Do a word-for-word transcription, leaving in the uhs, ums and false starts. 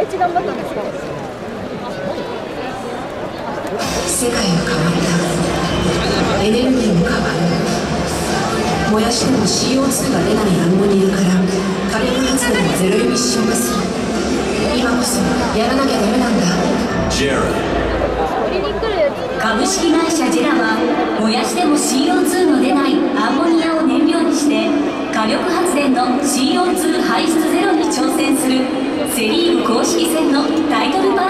配置頑張ったんですか。 世界は変わった。エネルギーも変わる。燃やしても シーオーツー が出ないアンモニアから火力発電をゼロエミッション化する。今こそやらなきゃダメなんだ。 ジェラ株式会社ジェラは燃やしても シーオーツー の出ないアンモニアを燃料にして火力発電の シーオーツー 排出ゼロに挑戦するセ・リーグ公式戦のタイトル